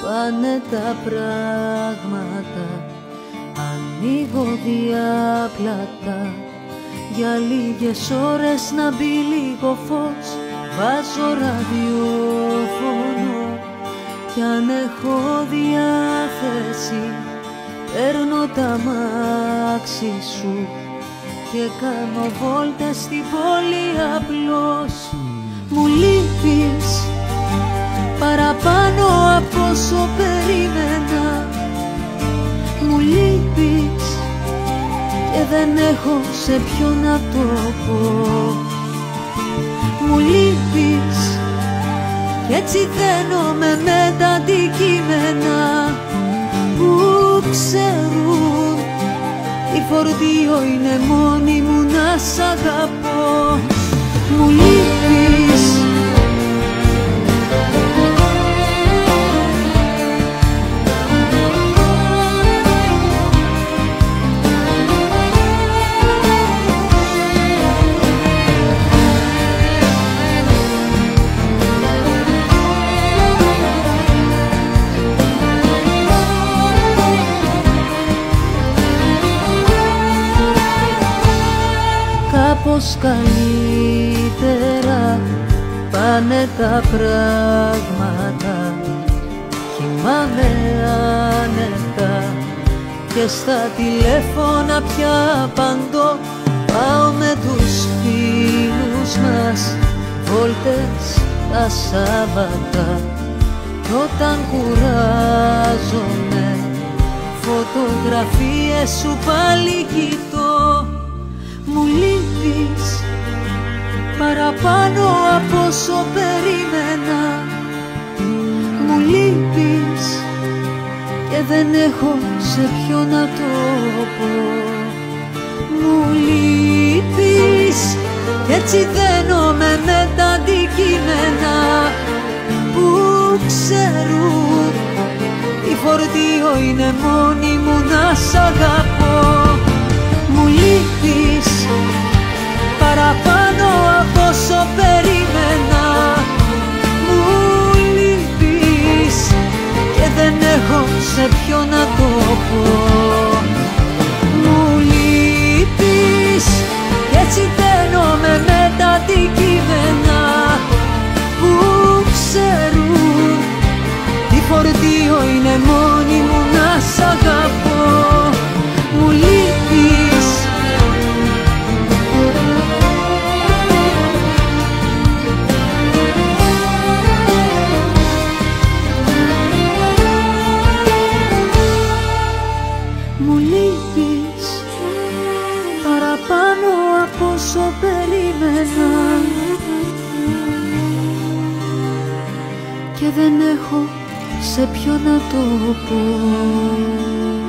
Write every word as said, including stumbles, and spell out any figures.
πάνε τα πράγματα. Ανοίγω διάπλατα για λίγες ώρες να μπει λίγο φως. Βάζω ραδιόφωνο κι αν έχω διάθεση παίρνω τα μάξι σου και κάνω βόλτες στην πόλη απλώς. Μου λείπεις παραπάνω από όσο περίμενα. Μου λείπεις και δεν έχω σε ποιο να το πω. Μου λείπεις κι έτσι δένομαι με τα αντικείμενα που ξέρουν τι φορτίο είναι μόνη μου να σ' αγαπώ. Μου λείπεις. Κάπως καλύτερα πάνε τα πράγματα. Κοιμάμαι άνετα και στα τηλέφωνα πια απαντώ. Πάω με τους φίλους μας βόλτες τα Σάββατα κι όταν κουράζομαι φωτογραφίες σου πάλι κοιτώ. Μου λείπεις παραπάνω από όσο περίμενα. Μου λείπεις και δεν έχω σε ποιο να το πω. Μου λείπεις κι έτσι δένομαι με τα αντικείμενα που ξέρουν τι φορτίο είναι μόνη μου να σ' αγαπώ. Μου λείπεις παραπάνω από όσο περίμενα. Μου λείπεις και δεν έχω σε ποιο να το πω. Μου λείπεις και έτσι δένομαι με τα αντικείμενα που ξέρουν τι φορτίο είναι μόνη μου να σ' αγαπώ. Μου λείπεις. Μου λείπεις παραπάνω από όσο περίμενα και δεν έχω σε ποιο να το πω.